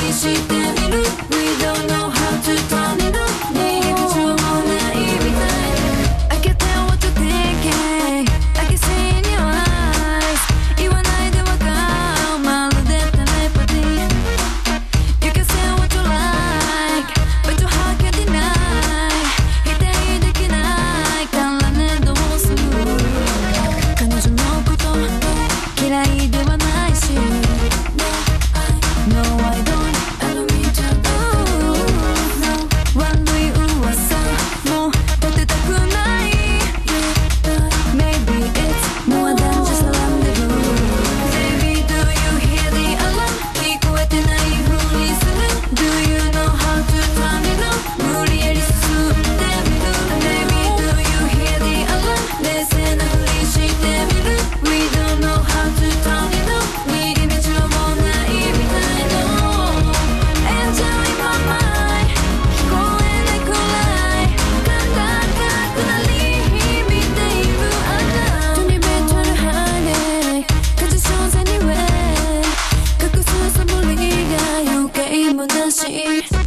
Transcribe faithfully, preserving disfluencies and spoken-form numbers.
してみる We don't know how to turn it on 逃げ道もないみたい I can tell what you're thinking I can see in your eyes 言わないでわかるまるでテレパティ You can say what you like But your heart can't deny 否定できないからねどうする彼女のこと嫌いではないし No I don't I don't mean to oh, no 悪い噂も立てたくない Maybe it's more than just a rendezvous Baby do you hear the alarm 聞こえてないふりする Do you know how to turn it on 無理やり進んでみる Baby do you hear the alarm 冷静なふりしてみる We don't know how to turn it on 逃げ道もないみたいの Enjoy my mind 聞こえないくらい感覚なり見ているあなた twenty bed trying to hide it 感じそうさには隠すそぶりが余計虚しい